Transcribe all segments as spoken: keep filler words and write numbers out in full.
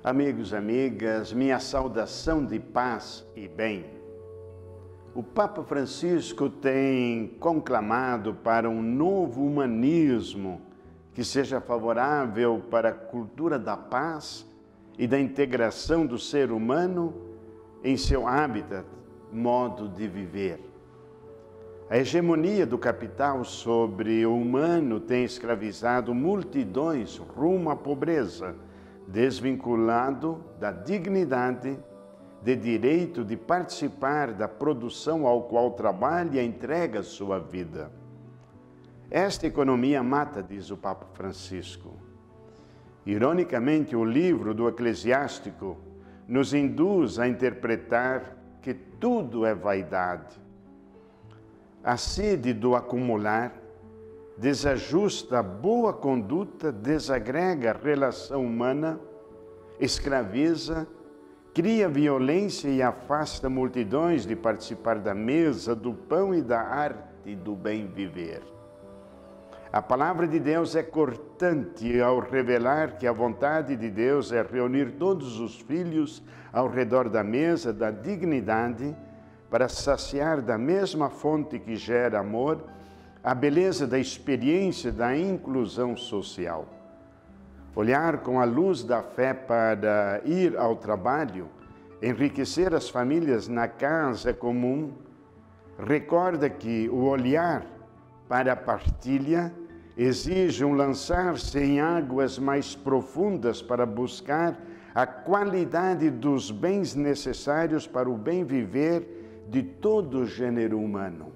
Amigos, amigas, minha saudação de paz e bem. O Papa Francisco tem conclamado para um novo humanismo que seja favorável para a cultura da paz e da integração do ser humano em seu habitat, modo de viver. A hegemonia do capital sobre o humano tem escravizado multidões rumo à pobreza, desvinculado da dignidade, de direito de participar da produção ao qual trabalha e entrega sua vida. Esta economia mata, diz o Papa Francisco. Ironicamente, o livro do Eclesiástico nos induz a interpretar que tudo é vaidade. A sede do acumular desajusta a boa conduta, desagrega a relação humana, escraviza, cria violência e afasta multidões de participar da mesa, do pão e da arte do bem viver. A palavra de Deus é cortante ao revelar que a vontade de Deus é reunir todos os filhos ao redor da mesa da dignidade para saciar da mesma fonte que gera amor a beleza da experiência da inclusão social. Olhar com a luz da fé para ir ao trabalho, enriquecer as famílias na casa comum, recorda que o olhar para a partilha exige um lançar-se em águas mais profundas para buscar a qualidade dos bens necessários para o bem viver de todo o gênero humano.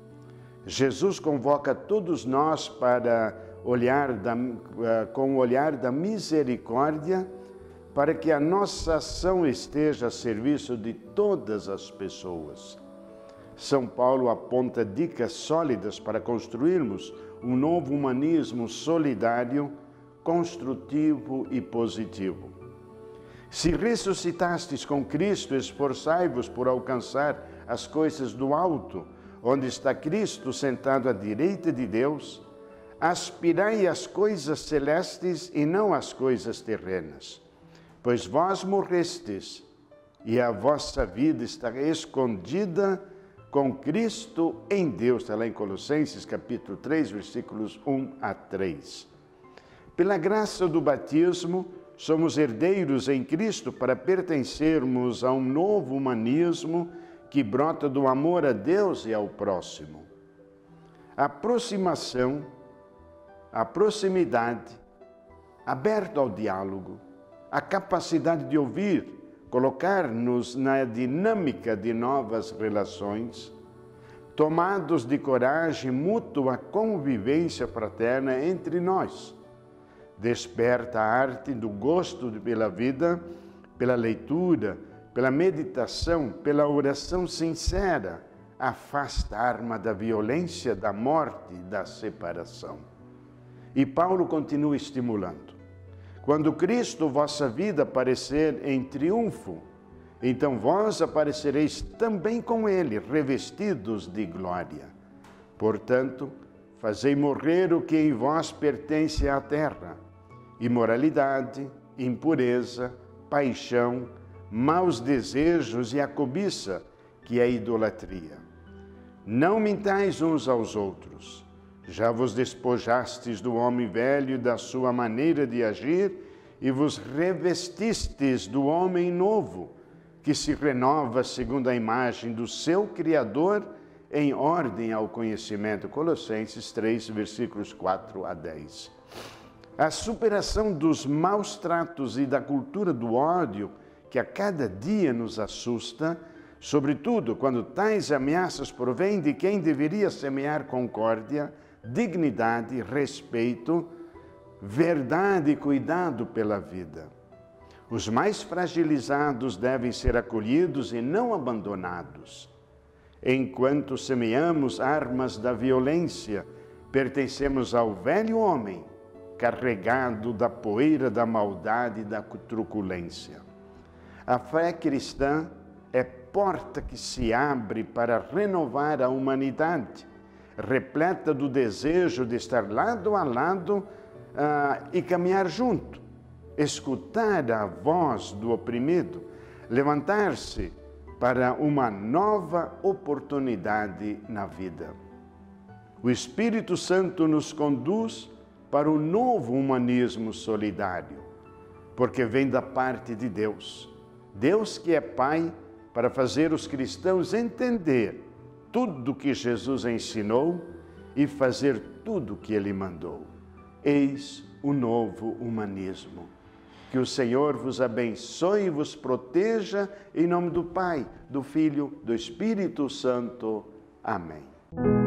Jesus convoca todos nós para olhar da, com o olhar da misericórdia, para que a nossa ação esteja a serviço de todas as pessoas. São Paulo aponta dicas sólidas para construirmos um novo humanismo solidário, construtivo e positivo. Se ressuscitastes com Cristo, esforçai-vos por alcançar as coisas do alto, onde está Cristo sentado à direita de Deus. Aspirai às coisas celestes e não às coisas terrenas. Pois vós morrestes, e a vossa vida está escondida com Cristo em Deus. Está lá em Colossenses, capítulo três, versículos um a três. Pela graça do batismo, somos herdeiros em Cristo para pertencermos a um novo humanismo que brota do amor a Deus e ao próximo. A aproximação, a proximidade, aberto ao diálogo, a capacidade de ouvir, colocar-nos na dinâmica de novas relações, tomados de coragem mútua convivência fraterna entre nós. Desperta a arte do gosto pela vida, pela leitura, pela meditação, pela oração sincera, afasta a arma da violência, da morte e da separação. E Paulo continua estimulando. Quando Cristo, vossa vida, aparecer em triunfo, então vós aparecereis também com ele, revestidos de glória. Portanto, fazei morrer o que em vós pertence à terra: imoralidade, impureza, paixão, maus desejos e a cobiça, que é a idolatria. Não mintais uns aos outros. Já vos despojastes do homem velho e da sua maneira de agir e vos revestistes do homem novo, que se renova segundo a imagem do seu Criador em ordem ao conhecimento. Colossenses três, versículos quatro a dez. A superação dos maus tratos e da cultura do ódio que a cada dia nos assusta, sobretudo quando tais ameaças provêm de quem deveria semear concórdia, dignidade, respeito, verdade e cuidado pela vida. Os mais fragilizados devem ser acolhidos e não abandonados. Enquanto semeamos armas da violência, pertencemos ao velho homem, carregado da poeira da maldade e da truculência. A fé cristã é porta que se abre para renovar a humanidade, repleta do desejo de estar lado a lado uh, e caminhar junto, escutar a voz do oprimido, levantar-se para uma nova oportunidade na vida. O Espírito Santo nos conduz para o novo humanismo solidário, porque vem da parte de Deus. Deus que é Pai, para fazer os cristãos entender tudo o que Jesus ensinou e fazer tudo o que Ele mandou. Eis o novo humanismo. Que o Senhor vos abençoe e vos proteja, em nome do Pai, do Filho, do Espírito Santo. Amém.